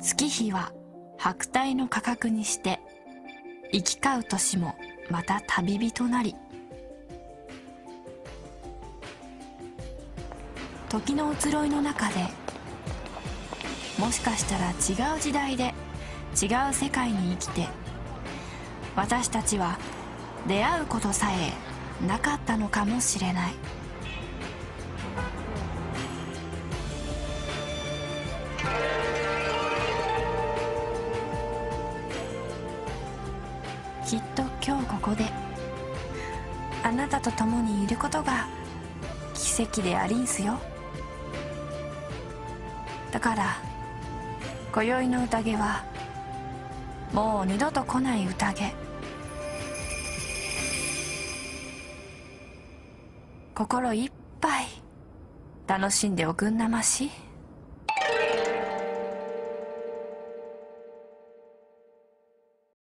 月日は白帯の価格にして行き交う年もまた旅人なり、時の移ろいの中でもしかしたら違う時代で違う世界に生きて、私たちは出会うことさえなかったのかもしれない。きっと今日ここであなたと共にいることが奇跡でありんすよ。だから今宵の宴はもう二度と来ない宴。心いっぱい楽しんでおくんなまし。